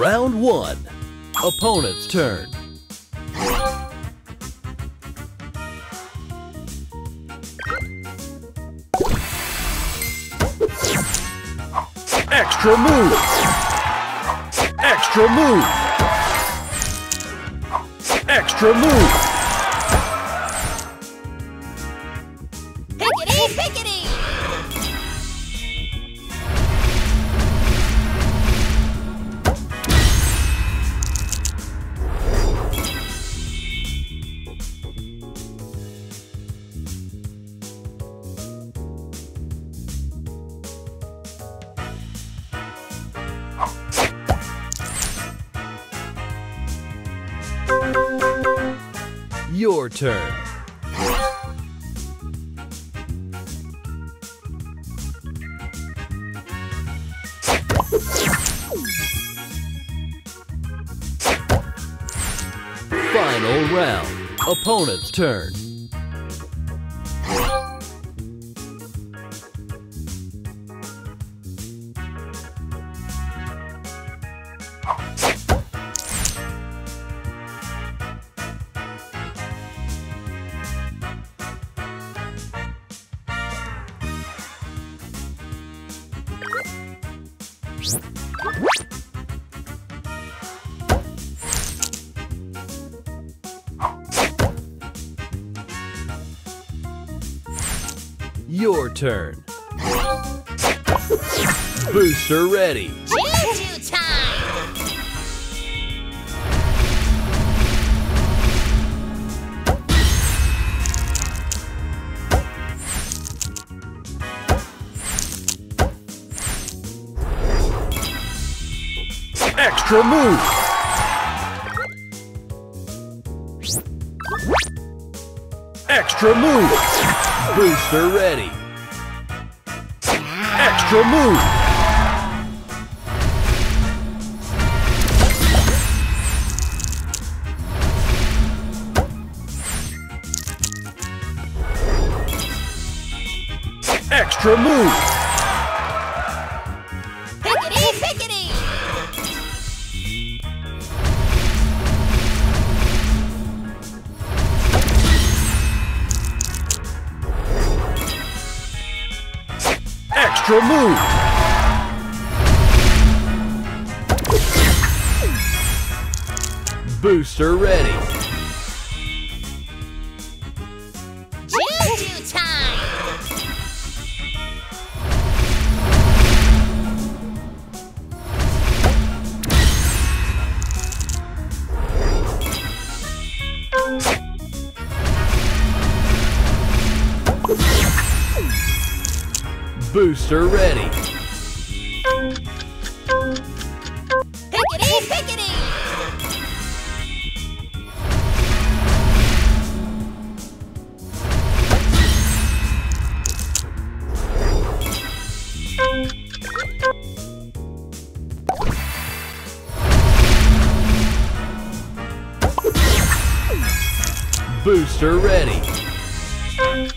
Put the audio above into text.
Round 1. Opponent's turn. Extra move! Extra move! Extra move! Pickety, pickety! Your turn. Final round. Opponent's turn. Your turn. Booster ready. Choo-choo time! Extra move. Extra move. Booster ready. Extra move. Extra move. Pickety, pickety! Extra move. Booster ready. Choo-choo time! Booster ready. Pickety, pickety! Booster ready.